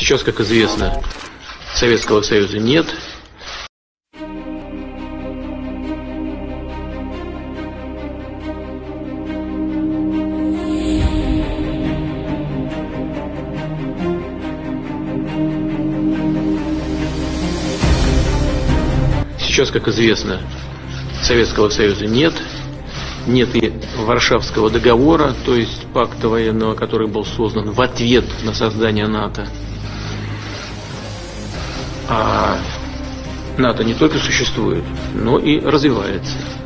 Сейчас, как известно, Советского Союза нет. Сейчас, как известно, Советского Союза нет. Нет и Варшавского договора, то есть пакта военного, который был создан в ответ на создание НАТО. А НАТО не только существует, но и развивается.